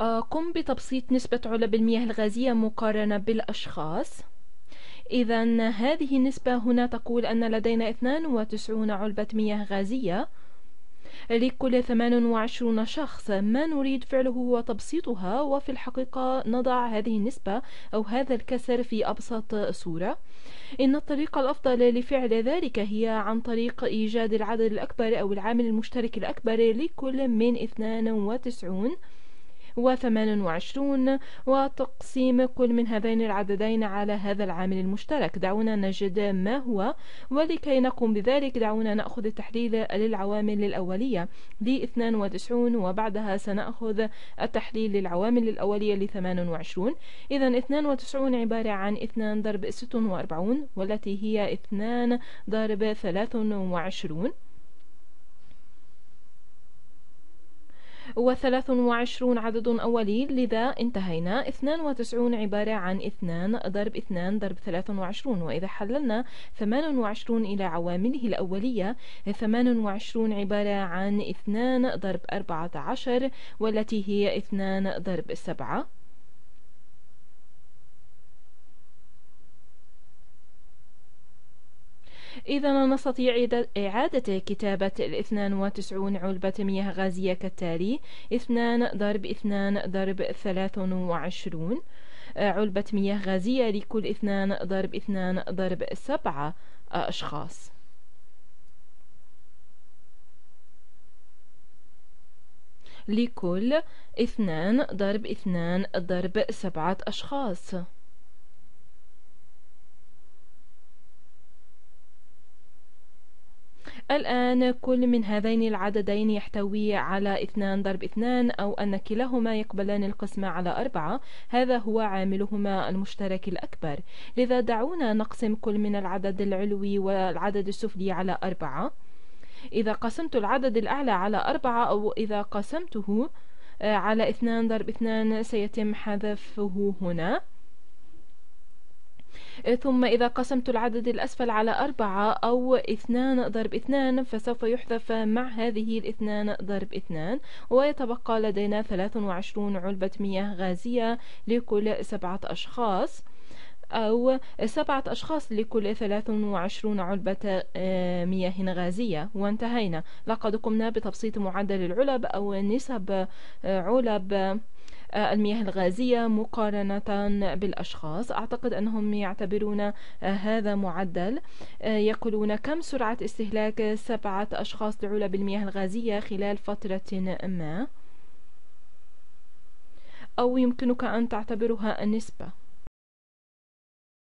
قم بتبسيط نسبة علب المياه الغازية مقارنة بالأشخاص. إذا هذه النسبة هنا تقول أن لدينا 92 علبة مياه غازية لكل 28 شخص. ما نريد فعله هو تبسيطها، وفي الحقيقة نضع هذه النسبة أو هذا الكسر في أبسط صورة. إن الطريقة الأفضل لفعل ذلك هي عن طريق إيجاد العدد الأكبر أو العامل المشترك الأكبر لكل من 92 و28 وتقسيم كل من هذين العددين على هذا العامل المشترك. دعونا نجد ما هو، ولكي نقوم بذلك دعونا نأخذ التحليل للعوامل الأولية ل 92 وبعدها سنأخذ التحليل للعوامل الأولية ل 28. إذا 92 عبارة عن 2 ضرب 46 والتي هي 2 ضرب 23 و23 عدد أولي، لذا انتهينا. 92 عبارة عن 2 ضرب 2 ضرب 23، وإذا حللنا 28 إلى عوامله الأولية 28 عبارة عن 2 ضرب 14 والتي هي 2 ضرب 7. إذا نستطيع إعادة كتابة 92 علبة مياه غازية كالتالي: 2 ضرب 2 ضرب 23 علبة مياه غازية لكل 2 ضرب 2 ضرب 7 أشخاص. لكل 2 ضرب 2 ضرب 7 أشخاص. الآن كل من هذين العددين يحتوي على 2 ضرب 2 أو أن كلاهما يقبلان القسمة على 4. هذا هو عاملهما المشترك الأكبر. لذا دعونا نقسم كل من العدد العلوي والعدد السفلي على 4. إذا قسمت العدد الأعلى على 4 أو إذا قسمته على 2 ضرب 2 سيتم حذفه هنا. ثم إذا قسمت العدد الأسفل على 4 أو 2 ضرب 2 فسوف يحذف مع هذه 2 ضرب 2 ويتبقى لدينا 23 علبة مياه غازية لكل 7 أشخاص، أو 7 أشخاص لكل 23 علبة مياه غازية. وانتهينا. لقد قمنا بتبسيط معدل العلب أو نسب علب المياه الغازية مقارنة بالأشخاص. أعتقد أنهم يعتبرون هذا معدل. يقولون كم سرعة استهلاك 7 أشخاص لعلب المياه الغازية خلال فترة ما، أو يمكنك أن تعتبرها النسبة.